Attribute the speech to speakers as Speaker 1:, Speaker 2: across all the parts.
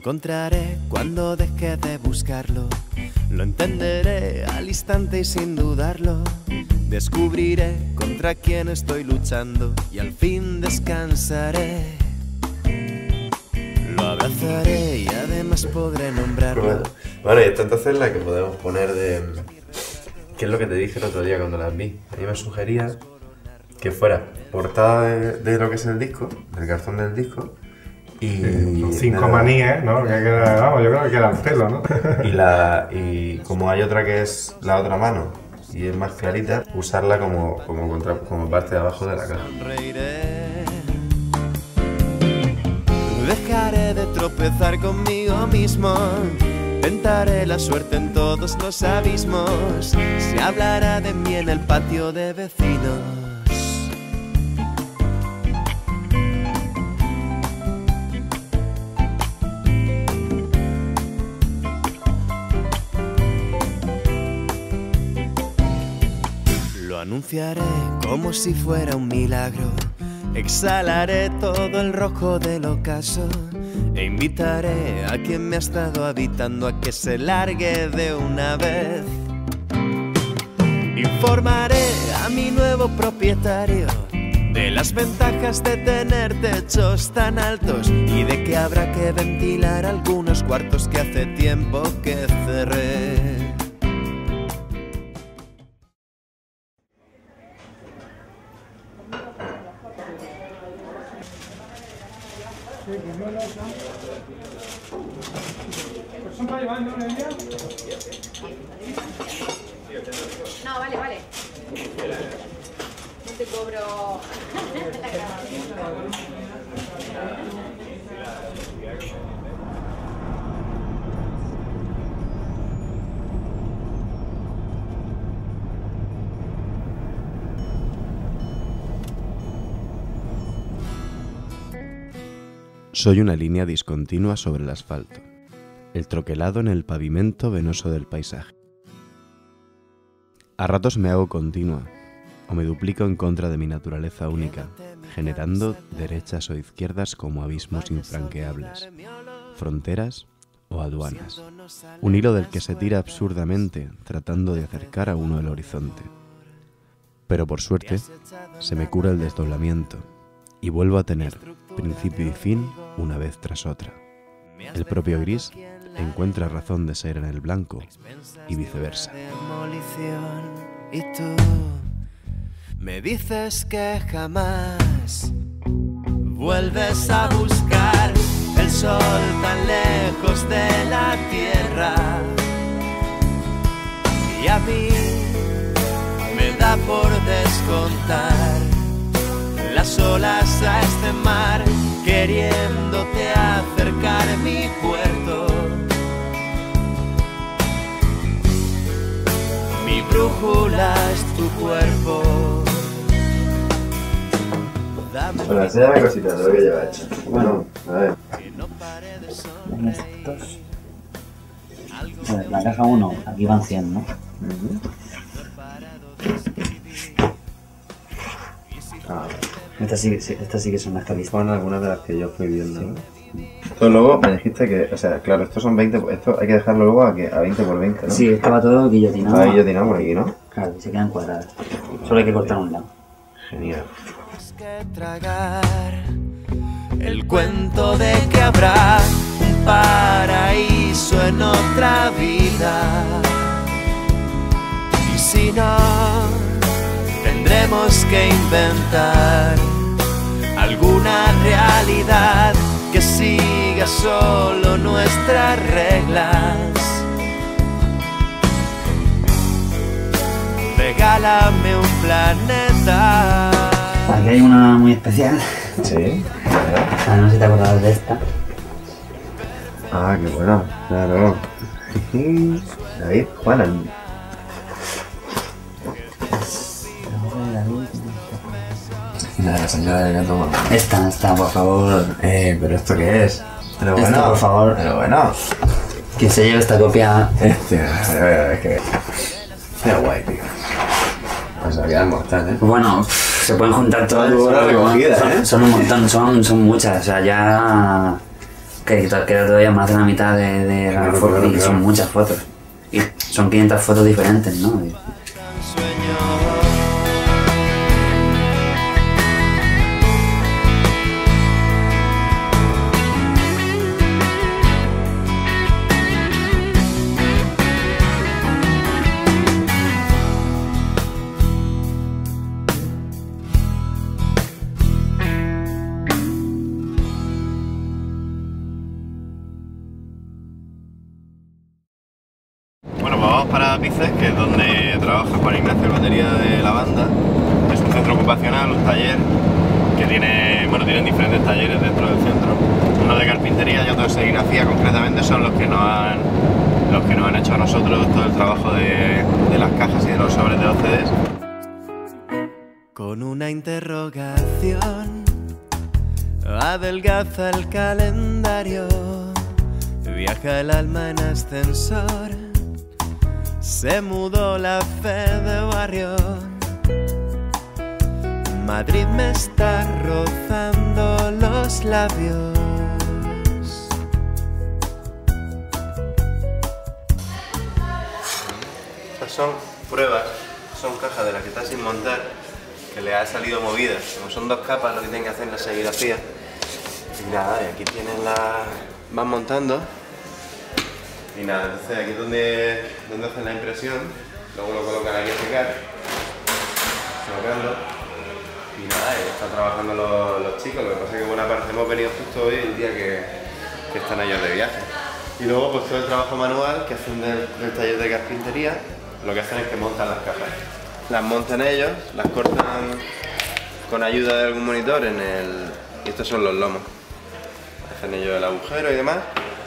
Speaker 1: encontraré cuando deje de buscarlo. Lo entenderé al instante y sin dudarlo. Descubriré contra quién estoy luchando y al fin descansaré. Lo abrazaré y además podré nombrarlo.
Speaker 2: Bueno, y esta entonces es la que podemos poner de... ¿Qué es lo que te dije el otro día cuando las vi? A mí me sugería que fuera portada de lo que es el disco, del cartón del disco. Y...
Speaker 3: Cinco manías, ¿no? Vamos, yo creo que queda el pelo, ¿no?
Speaker 2: Y como hay otra que es la otra mano y es más clarita, usarla como parte de abajo de la cara.
Speaker 1: Dejaré de tropezar conmigo mismo. Tentaré la suerte en todos los abismos. Se hablará de mí en el patio de vecinos. Lo anunciaré como si fuera un milagro. Exhalaré todo el rojo del ocaso e invitaré a quien me ha estado habitando a que se largue de una vez. Informaré a mi nuevo propietario de las ventajas de tener techos tan altos y de que habrá que ventilar algunos cuartos que hace tiempo que cerré.
Speaker 4: No, vale, vale. No te cobro.
Speaker 1: Soy una línea discontinua sobre el asfalto, el troquelado en el pavimento venoso del paisaje. A ratos me hago continua, o me duplico en contra de mi naturaleza única, generando derechas o izquierdas como abismos infranqueables, fronteras o aduanas. Un hilo del que se tira absurdamente tratando de acercar a uno el horizonte. Pero por suerte, se me cura el desdoblamiento y vuelvo a tener principio y fin una vez tras otra. El propio gris encuentra razón de ser en el blanco y viceversa. Y tú me dices que jamás vuelves a buscar el sol tan lejos de la tierra. Y a mí me da por descontar las olas a este mar, queriéndote acercar mi puerto. Mi brújula es tu cuerpo.
Speaker 2: Bueno, enséñame cositas de lo que lleva hecho. Bueno, a ver.
Speaker 5: Estos. Pues la caja 1, aquí van 100, ¿no? Estas sí que son las que he visto.
Speaker 2: Son algunas de las que yo fui viendo. Sí. Esto luego me dijiste que, o sea, claro, estos son 20, esto hay que dejarlo luego a 20 por 20, ¿no?
Speaker 5: Sí, esto va todo guillotinado.
Speaker 2: Va guillotinado por aquí, ¿no?
Speaker 5: Claro, y se quedan cuadradas. Solo hay que cortar un lado.
Speaker 2: Genial.
Speaker 1: El cuento de que habrá un paraíso en otra vida. Y si no, tendremos que inventar alguna realidad que siga solo nuestras reglas. Regálame un planeta.
Speaker 5: Aquí hay una muy especial.
Speaker 2: Sí.
Speaker 5: No sé si te acuerdas de esta.
Speaker 2: Ah, qué bueno. Claro. David, Juana. La señora de gato.
Speaker 5: Esta, por favor.
Speaker 2: ¿Pero esto qué es? Pero bueno,
Speaker 5: esta, por favor.
Speaker 2: Pero bueno.
Speaker 5: Quien se lleve esta copia.
Speaker 2: Es que... Qué guay, tío. O sea, quedan mortal, ¿eh?
Speaker 5: Bueno, se pueden juntar todas.
Speaker 2: Recogida,
Speaker 5: son un montón, son muchas. O sea, ya... Que todavía más de la mitad de las
Speaker 2: Claro,
Speaker 5: fotos,
Speaker 2: claro,
Speaker 5: y
Speaker 2: claro.
Speaker 5: son muchas fotos. Y son 500 fotos diferentes, ¿no?
Speaker 2: Bueno, pues vamos para Pices, que es donde trabaja Juan Ignacio, el batería de la banda. Es un centro ocupacional, un taller que tienen diferentes talleres dentro del centro. Uno de carpintería y otro de serigrafía. Concretamente son los que nos han hecho a nosotros todo el trabajo de las cajas y de los sobres de los CDs.
Speaker 6: Con una interrogación adelgaza el calendario, viaja el alma en ascensor, se mudó la fe de barrio. Madrid me está rozando los labios.
Speaker 2: Estas son pruebas, son cajas de las que está sin montar, que le ha salido movidas. Como son 2 capas lo que tienen que hacer en la serigrafía. Y nada, y aquí tienen van montando. Y nada, entonces aquí es donde hacen la impresión, luego lo colocan aquí a secar, colocando. Y nada, y están trabajando los chicos. Lo que pasa es que buena parte hemos venido justo hoy, el día que están ellos de viaje. Y luego pues todo el trabajo manual que hacen del taller de carpintería, lo que hacen es que montan las cajas. Las montan ellos, las cortan con ayuda de algún monitor y estos son los lomos. Hacen ellos el agujero y demás.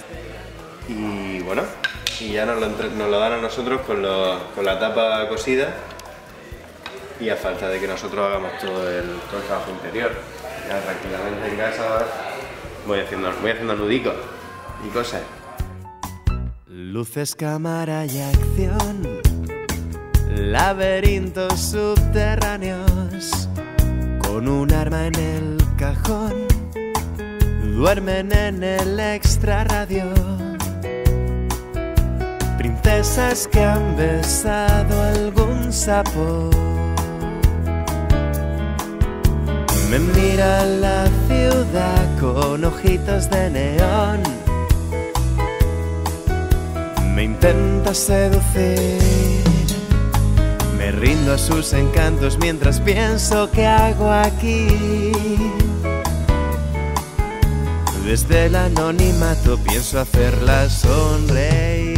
Speaker 2: Y bueno, y ya nos lo dan a nosotros con la tapa cosida, y a falta de que nosotros hagamos todo el trabajo interior. Ya tranquilamente en casa voy haciendo nudicos y cosas.
Speaker 6: Luces, cámara y acción, laberintos subterráneos, con un arma en el cajón, duermen en el extrarradio. Princesas que han besado algún sapo. Me mira la ciudad con ojitos de neón. Me intenta seducir. Me rindo a sus encantos mientras pienso qué hago aquí. Desde el anonimato pienso hacerla sonreír.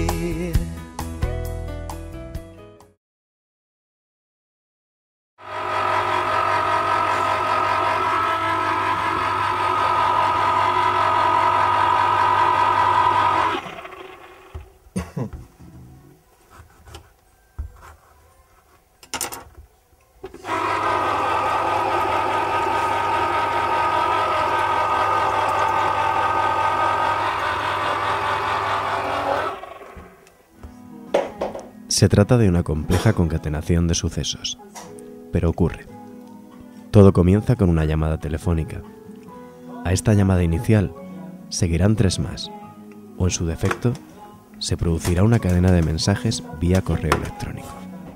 Speaker 1: Se trata de una compleja concatenación de sucesos, pero ocurre. Todo comienza con una llamada telefónica. A esta llamada inicial seguirán 3 más, o en su defecto, se producirá una cadena de mensajes vía correo electrónico.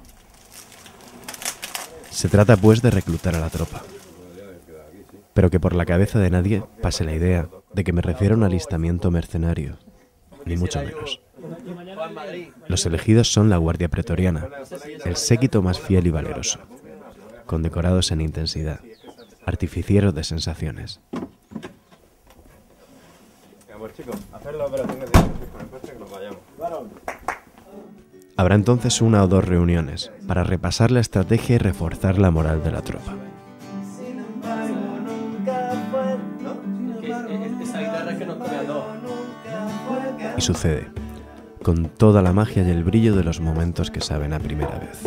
Speaker 1: Se trata pues de reclutar a la tropa, pero que por la cabeza de nadie pase la idea de que me refiero a un alistamiento mercenario, ni mucho menos. Los elegidos son la Guardia Pretoriana, el séquito más fiel y valeroso, condecorados en intensidad, artificieros de sensaciones. Habrá entonces 1 o 2 reuniones para repasar la estrategia y reforzar la moral de la tropa. Y sucede, con toda la magia y el brillo de los momentos que saben a primera vez.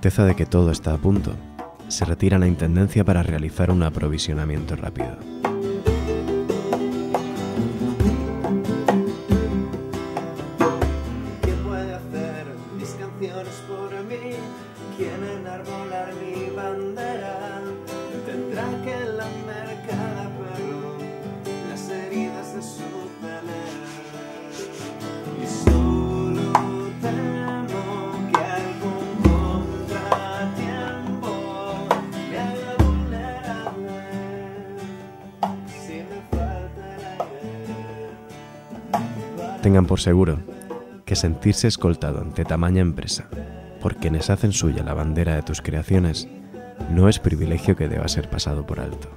Speaker 1: certeza de que todo está a punto, se retiran a intendencia para realizar un aprovisionamiento rápido.
Speaker 6: ¿Quién puede hacer mis canciones por mí? ¿Quién enarbolar mi bandera? Tendrá que lamer cada perro las heridas de su pelea. Y solo temo que algún contratiempo me haga vulnerable si me falta el aire.
Speaker 1: Tengan por seguro que sentirse escoltado ante tamaña empresa por quienes hacen suya la bandera de tus creaciones no es privilegio que deba ser pasado por alto.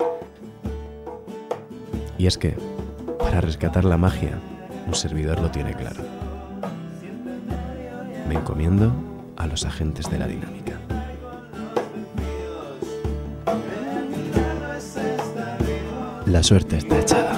Speaker 1: Y es que, para rescatar la magia, un servidor lo tiene claro. Me encomiendo a los agentes de la dinámica. La suerte está echada.